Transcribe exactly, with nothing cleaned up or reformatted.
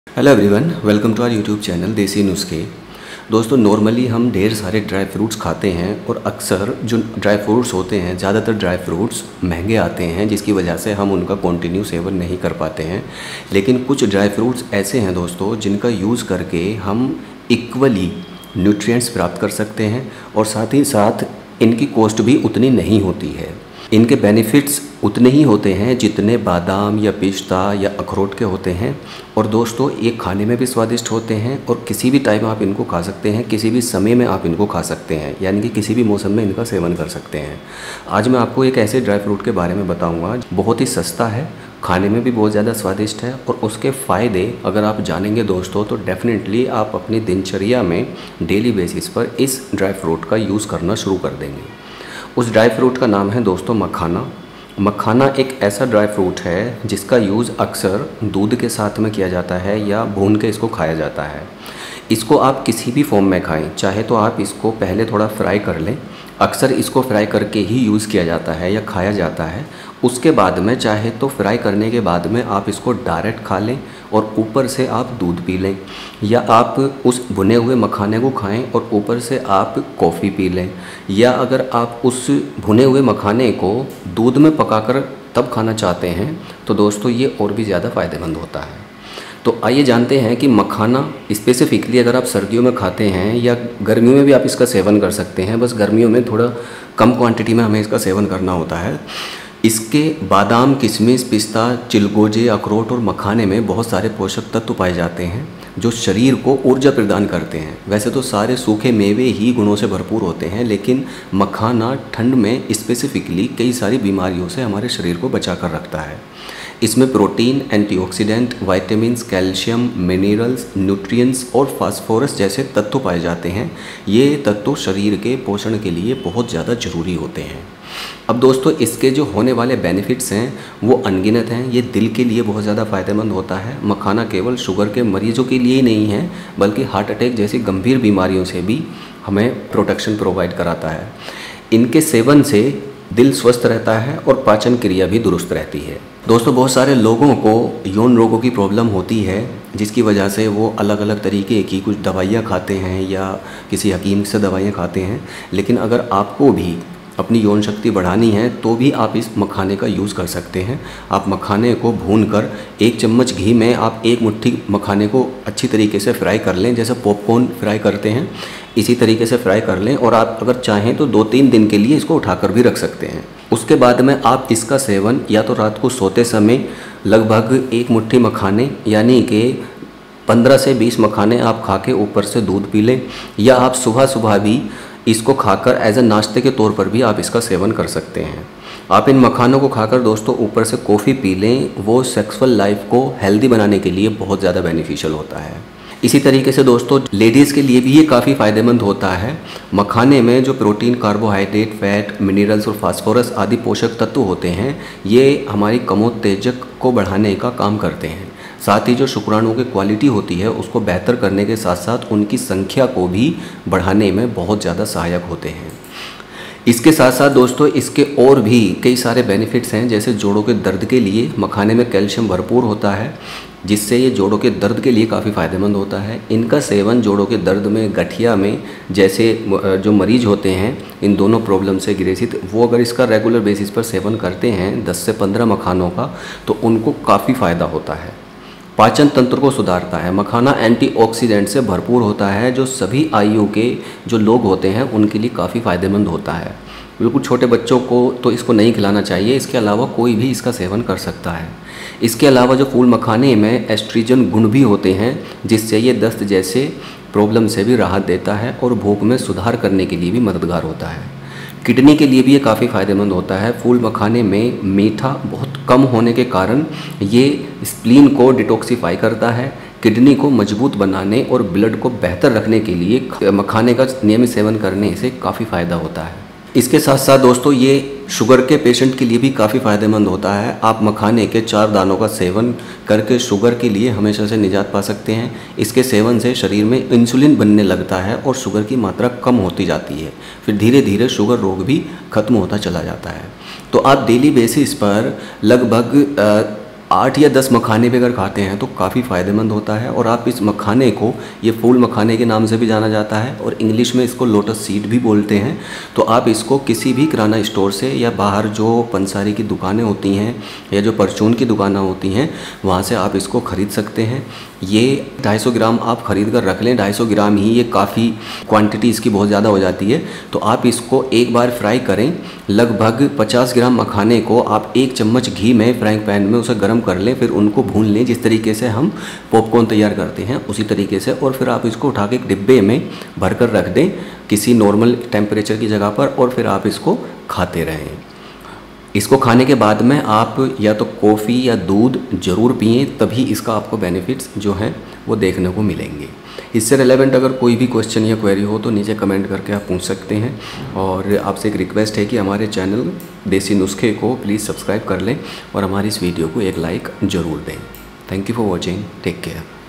Hello everyone, welcome to our YouTube channel Desi Nuskhe. दोस्तों, normally हम ढेर सारे ड्राई फ्रूट्स खाते हैं और अक्सर जो ड्राई फ्रूट्स होते हैं, ज़्यादातर ड्राई फ्रूट्स महंगे आते हैं, जिसकी वजह से हम उनका कंटिन्यू सेवन नहीं कर पाते हैं। लेकिन कुछ ड्राई फ्रूट्स ऐसे हैं दोस्तों, जिनका यूज़ करके हम इक्वली न्यूट्रिएंट्स प्राप्त कर सकते हैं और साथ ही साथ इनकी कॉस्ट भी उतनी नहीं होती है। इनके बेनिफिट्स उतने ही होते हैं जितने बादाम या पिस्ता या अखरोट के होते हैं। और दोस्तों, ये खाने में भी स्वादिष्ट होते हैं और किसी भी टाइम आप इनको खा सकते हैं, किसी भी समय में आप इनको खा सकते हैं, यानी कि किसी भी मौसम में इनका सेवन कर सकते हैं। आज मैं आपको एक ऐसे ड्राई फ्रूट के बारे में बताऊंगा, बहुत ही सस्ता है, खाने में भी बहुत ज़्यादा स्वादिष्ट है और उसके फ़ायदे अगर आप जानेंगे दोस्तों तो डेफिनेटली आप अपनी दिनचर्या में डेली बेसिस पर इस ड्राई फ्रूट का यूज़ करना शुरू कर देंगे। उस ड्राई फ्रूट का नाम है दोस्तों मखाना। मखाना एक ऐसा ड्राई फ्रूट है जिसका यूज़ अक्सर दूध के साथ में किया जाता है या भून के इसको खाया जाता है। इसको आप किसी भी फॉर्म में खाएं, चाहे तो आप इसको पहले थोड़ा फ्राई कर लें, अक्सर इसको फ्राई करके ही यूज़ किया जाता है या खाया जाता है। उसके बाद में चाहे तो फ्राई करने के बाद में आप इसको डायरेक्ट खा लें और ऊपर से आप दूध पी लें, या आप उस भुने हुए मखाने को खाएं और ऊपर से आप कॉफ़ी पी लें, या अगर आप उस भुने हुए मखाने को दूध में पकाकर तब खाना चाहते हैं तो दोस्तों ये और भी ज़्यादा फ़ायदेमंद होता है। तो आइए जानते हैं कि मखाना स्पेसिफिकली अगर आप सर्दियों में खाते हैं या गर्मियों में भी आप इसका सेवन कर सकते हैं, बस गर्मियों में थोड़ा कम क्वांटिटी में हमें इसका सेवन करना होता है। इसके बादाम, किशमिश, पिस्ता, चिलगोजे, अखरोट और मखाने में बहुत सारे पोषक तत्व पाए जाते हैं जो शरीर को ऊर्जा प्रदान करते हैं। वैसे तो सारे सूखे मेवे ही गुणों से भरपूर होते हैं, लेकिन मखाना ठंड में स्पेसिफिकली कई सारी बीमारियों से हमारे शरीर को बचा कर रखता है। इसमें protein, antioxidant, vitamins, calcium, minerals, nutrients और फास्फोरस जैसे तत्व पाए जाते हैं। ये तत्व शरीर के पोषण के लिए बहुत ज़्यादा ज़रूरी होते हैं। अब दोस्तों, इसके जो होने वाले बेनिफिट्स हैं वो अनगिनत हैं। ये दिल के लिए बहुत ज़्यादा फ़ायदेमंद होता है। मखाना केवल शुगर के मरीजों के लिए ही नहीं है, बल्कि हार्ट अटैक जैसी गंभीर बीमारियों से भी हमें प्रोटेक्शन प्रोवाइड कराता है। इनके सेवन से दिल स्वस्थ रहता है और पाचन क्रिया भी दुरुस्त रहती है। दोस्तों, बहुत सारे लोगों को यौन रोगों की प्रॉब्लम होती है, जिसकी वजह से वो अलग अलग तरीके की कुछ दवाइयाँ खाते हैं या किसी हकीम से दवाइयाँ खाते हैं। लेकिन अगर आपको भी अपनी यौन शक्ति बढ़ानी है तो भी आप इस मखाने का यूज़ कर सकते हैं। आप मखाने को भूनकर एक चम्मच घी में आप एक मुट्ठी मखाने को अच्छी तरीके से फ्राई कर लें, जैसे पॉपकॉर्न फ्राई करते हैं इसी तरीके से फ्राई कर लें, और आप अगर चाहें तो दो तीन दिन के लिए इसको उठाकर भी रख सकते हैं। उसके बाद में आप इसका सेवन या तो रात को सोते समय लगभग एक मुट्ठी मखाने यानी कि पंद्रह से बीस मखाने आप खा के ऊपर से दूध पी लें, या आप सुबह सुबह भी इसको खाकर एज ए नाश्ते के तौर पर भी आप इसका सेवन कर सकते हैं। आप इन मखानों को खाकर दोस्तों ऊपर से कॉफ़ी पी लें, वो सेक्सुअल लाइफ को हेल्दी बनाने के लिए बहुत ज़्यादा बेनिफिशियल होता है। इसी तरीके से दोस्तों, लेडीज़ के लिए भी ये काफ़ी फ़ायदेमंद होता है। मखाने में जो प्रोटीन, कार्बोहाइड्रेट, फैट, मिनरल्स और फास्फोरस आदि पोषक तत्व होते हैं, ये हमारी कमोत्तेजक को बढ़ाने का काम करते हैं। साथ ही जो शुक्राणुओं की क्वालिटी होती है उसको बेहतर करने के साथ साथ उनकी संख्या को भी बढ़ाने में बहुत ज़्यादा सहायक होते हैं। इसके साथ साथ दोस्तों, इसके और भी कई सारे बेनिफिट्स हैं, जैसे जोड़ों के दर्द के लिए मखाने में कैल्शियम भरपूर होता है, जिससे ये जोड़ों के दर्द के लिए काफ़ी फ़ायदेमंद होता है। इनका सेवन जोड़ों के दर्द में, गठिया में, जैसे जो मरीज होते हैं इन दोनों प्रॉब्लम से ग्रसित, वो अगर इसका रेगुलर बेसिस पर सेवन करते हैं दस से पंद्रह मखानों का, तो उनको काफ़ी फ़ायदा होता है। पाचन तंत्र को सुधारता है। मखाना एंटीऑक्सीडेंट से भरपूर होता है, जो सभी आयु के जो लोग होते हैं उनके लिए काफ़ी फ़ायदेमंद होता है। बिल्कुल छोटे बच्चों को तो इसको नहीं खिलाना चाहिए, इसके अलावा कोई भी इसका सेवन कर सकता है। इसके अलावा जो फूल मखाने में एस्ट्रोजन गुण भी होते हैं, जिससे ये दस्त जैसे प्रॉब्लम से भी राहत देता है और भूख में सुधार करने के लिए भी मददगार होता है। किडनी के लिए भी ये काफ़ी फ़ायदेमंद होता है। फूल मखाने में मीठा बहुत कम होने के कारण ये स्प्लीन को डिटॉक्सिफाई करता है। किडनी को मजबूत बनाने और ब्लड को बेहतर रखने के लिए मखाने का नियमित सेवन करने से काफ़ी फ़ायदा होता है। इसके साथ साथ दोस्तों, ये शुगर के पेशेंट के लिए भी काफ़ी फ़ायदेमंद होता है। आप मखाने के चार दानों का सेवन करके शुगर के लिए हमेशा से निजात पा सकते हैं। इसके सेवन से शरीर में इंसुलिन बनने लगता है और शुगर की मात्रा कम होती जाती है, फिर धीरे धीरे शुगर रोग भी खत्म होता चला जाता है। तो आप डेली बेसिस पर लगभग आठ या दस मखाने भी अगर खाते हैं तो काफ़ी फ़ायदेमंद होता है। और आप इस मखाने को, ये फूल मखाने के नाम से भी जाना जाता है और इंग्लिश में इसको लोटस सीड भी बोलते हैं। तो आप इसको किसी भी किराना स्टोर से या बाहर जो पंसारी की दुकानें होती हैं या जो परचून की दुकानें होती हैं वहाँ से आप इसको ख़रीद सकते हैं। ये ढाई सौ ग्राम आप ख़रीद कर रख लें, ढाई सौ ग्राम ही, ये काफ़ी क्वांटिटी इसकी बहुत ज़्यादा हो जाती है। तो आप इसको एक बार फ्राई करें। लगभग पचास ग्राम मखाने को आप एक चम्मच घी में फ्राइंग पैन में उसे गर्म कर लें, फिर उनको भून लें जिस तरीके से हम पॉपकॉर्न तैयार करते हैं उसी तरीके से। और फिर आप इसको उठा के एक डिब्बे में भर कर रख दें किसी नॉर्मल टेम्परेचर की जगह पर, और फिर आप इसको खाते रहें। इसको खाने के बाद में आप या तो कॉफ़ी या दूध ज़रूर पिएं, तभी इसका आपको बेनिफिट्स जो हैं वो देखने को मिलेंगे। इससे रिलेवेंट अगर कोई भी क्वेश्चन या क्वेरी हो तो नीचे कमेंट करके आप पूछ सकते हैं। और आपसे एक रिक्वेस्ट है कि हमारे चैनल देसी नुस्खे को प्लीज़ सब्सक्राइब कर लें और हमारी इस वीडियो को एक लाइक ज़रूर दें। Thank you for watching, take care.